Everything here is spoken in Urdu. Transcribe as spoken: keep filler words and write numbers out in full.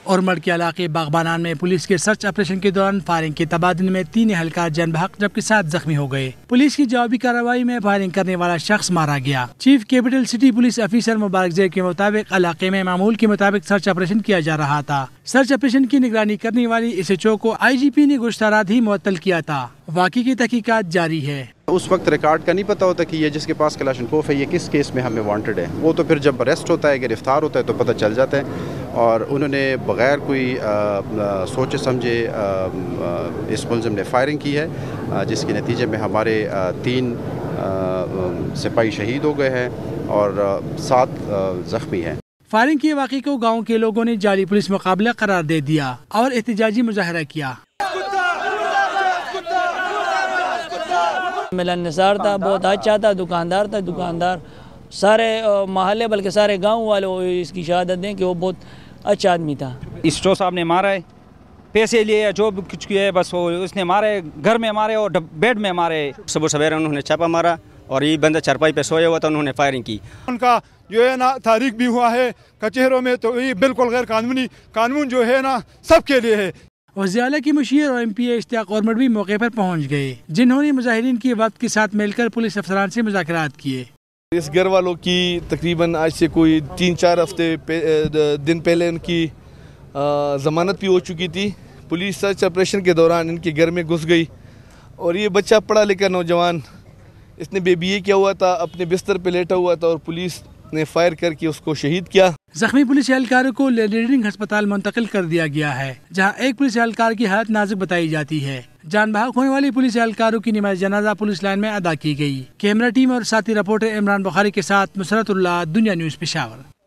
اور مڑ کے علاقے باغبانان میں پولیس کے سرچ آپریشن کے دوران فائرنگ کے تبادلے میں تین اہلکار جان بحق جبکہ سات زخمی ہو گئے۔ پولیس کی جوابی کارروائی میں فائرنگ کرنے والا شخص مارا گیا۔ Chief capital city police officer Mubarak Zair کے مطابق علاقے میں معمول کے مطابق سرچ آپریشن کیا جا رہا تھا۔ سرچ آپریشن کی نگرانی کرنے والی ایس ایچ او کو آئی جی پی نے گزشتہ رات ہی معطل کیا تھا۔ واقعے کی تحقیقات جاری ہے۔ اس وقت ریکارڈ کا نہیں پتا ہوتا کہ یہ جس کے پاس کلاشنکوف ہے یہ کس کیس میں ہمیں وانٹڈ ہے، وہ تو پھر جب اریسٹ ہوتا ہے گرفتار ہوتا ہے تو پتہ چل جاتا ہے، اور انہوں نے بغیر کوئی سوچے سمجھے اس ملزم نے فائرنگ کی ہے، جس کے نتیجے میں ہمارے تین سپاہی شہید ہو گئے ہیں اور سات زخمی ہیں۔ فائرنگ کے واقعے کو گاؤں کے لوگوں نے جعلی پولیس مقابلہ قرار دے دیا اور احتجاجی مظاہرہ کیا۔ ملن نثار تھا، بہت اچھا تھا، دکاندار تھا، دکاندار سارے محلے بلکہ سارے گاؤں والوں اس کی شہادت دیں کہ وہ بہت اچھا آدمی تھا۔ اسٹو صاحب نے مارا ہے، پیسے لیے جو بھی کچھ کیا ہے بس وہ اس نے مارے، گھر میں مارے اور بیڈ میں مارے۔ صبح سویرے انہوں نے چھاپا مارا اور یہ بندہ چرپائی پہ سویا ہوا تھا، انہوں نے فائرنگ کی۔ ان کا جو ہے نا تاریخ بھی ہوا ہے کچہروں میں، تو یہ بالکل غیر قانونی، قانون جو ہے نا سب کے لیے ہے۔ وزیر اعلیٰ کی مشیر اور ایم پی اے اشتیاق اورمٹ بھی موقع پر پہنچ گئے، جنہوں نے مظاہرین کی وقت کے ساتھ مل کر پولیس افسران سے مذاکرات کیے۔ اس گھر والوں کی تقریباً آج سے کوئی تین چار ہفتے دن پہلے ان کی ضمانت بھی ہو چکی تھی۔ پولیس سرچ آپریشن کے دوران ان کے گھر میں گھس گئی اور یہ بچہ پڑھا لکھا نوجوان، اس نے بے بی اے کیا ہوا تھا، اپنے بستر پہ لیٹا ہوا تھا اور پولیس نے فائر کر کے اس کو شہید کیا۔ زخمی پولیس اہلکاروں کو لیڈرنگ ہسپتال منتقل کر دیا گیا ہے، جہاں ایک پولیس اہلکار کی حالت نازک بتائی جاتی ہے۔ جان بحق ہونے والی پولیس اہلکاروں کی نماز جنازہ پولیس لائن میں ادا کی گئی۔ کیمرہ ٹیم اور ساتھی رپورٹر عمران بخاری کے ساتھ مسرت اللہ، دنیا نیوز پشاور۔